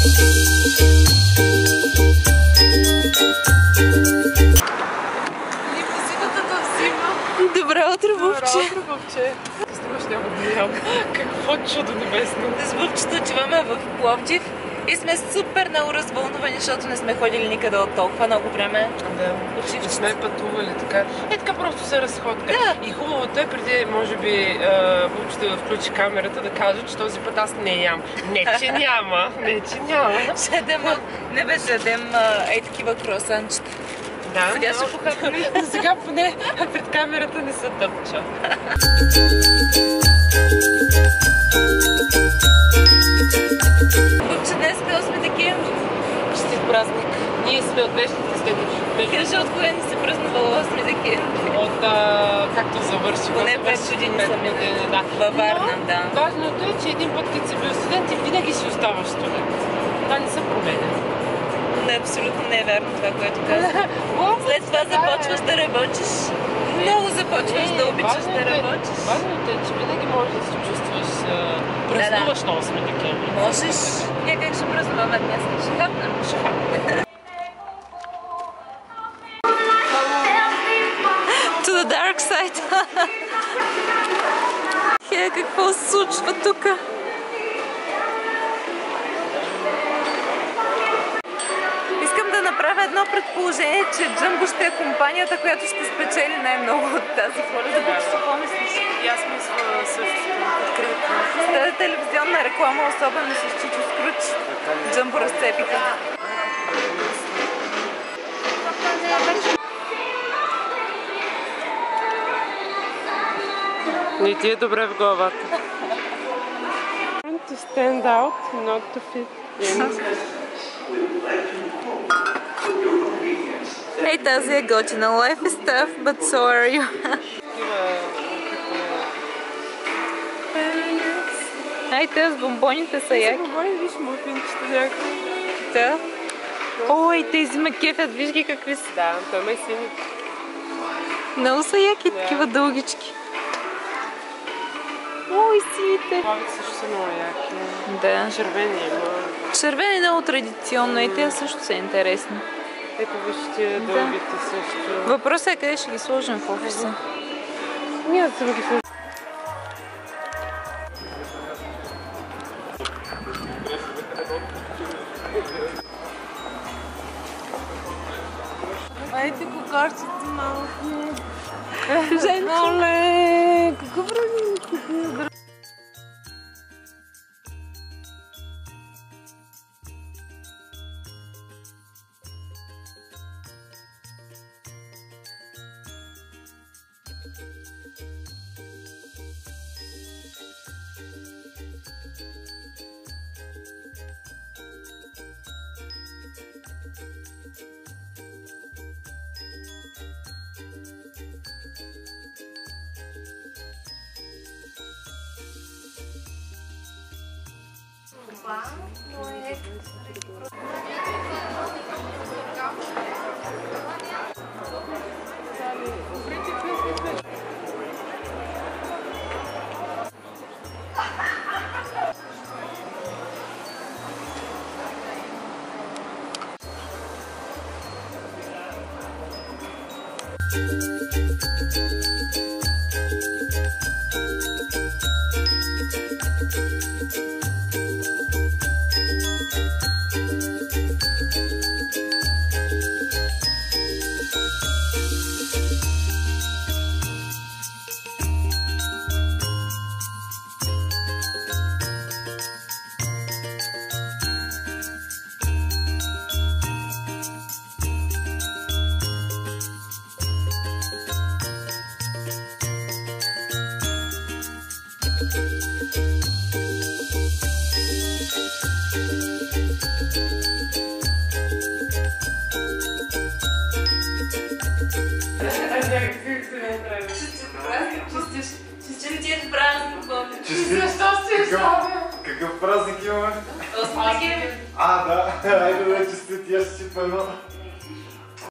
Добро утро, Вовче! Добро утро, Вовче! Снимаш, няма да ям. Какво чудо небесно! С Вовчето отиваме в Пловдив и сме супер много развълнувани, защото не сме ходили никъде от толкова много време. Да, не сме пътували така. Така просто се разходка. Да. И хубавото е преди, може би, Вовчето да включи камерата, да каже, че този път аз не ям. Не, че няма. Не, че няма. Ще ядем, не бе, ще ядем такива круасанчета. Да, сега ще похапваме. Сега поне пред камерата не се тъпча. Вовче, днес е 8 декември. Честит празник. Ние сме от днешните следващи. Кажи, от кое ни се празнувало 8 декември? От както завърши. Поне 5 години съм да. Във Варна, да. Важното е, че един път, като си бил студент, и винаги си оставаш студент. Това не се променя. Не, абсолютно не е вярно това, което казвам. След това започваш да работиш. Много започваш да обичаш да работиш. Важното е, че винаги можеш да се чувстваш празнуваш на 8 декември. Можеш. Ние как ще празнуваме днес? Ще хапнем. Ще хапнем. To the dark side. Какво се случва тук? Направя едно предположение, че Jumbo ще е компанията, която ще спечели най-много от тази фореза. Да си помислиш. И аз мисля същото. С тази телевизионна реклама, особено с Чичо Скруч, Jumbo разцепиха. Не ти е добре в главата. To stand out, not to fit in. Ей, тази е готина. Life is tough, but so are you. Ай, те с бомбоните са яки. Бомбони, виж муфинчета някакви. Да. Ой, тези ме кефят, виж ги какви са. Да, той ме сини. Много са яки, такива дългички. Ой, сините. Плавите също са много яки. Да. Червени има. Червени много традиционно и те също са интересни. Ето виж тия дългите също. Въпросът е къде ще ги сложим в офиса. Ние да се ги сложим. Айте кокарчето малко. Оле, какво правим? Честит празник, Боби. Защо си оставя? Какъв празник имаме? 8 декември. Да, айде да честит, я ще си пълно.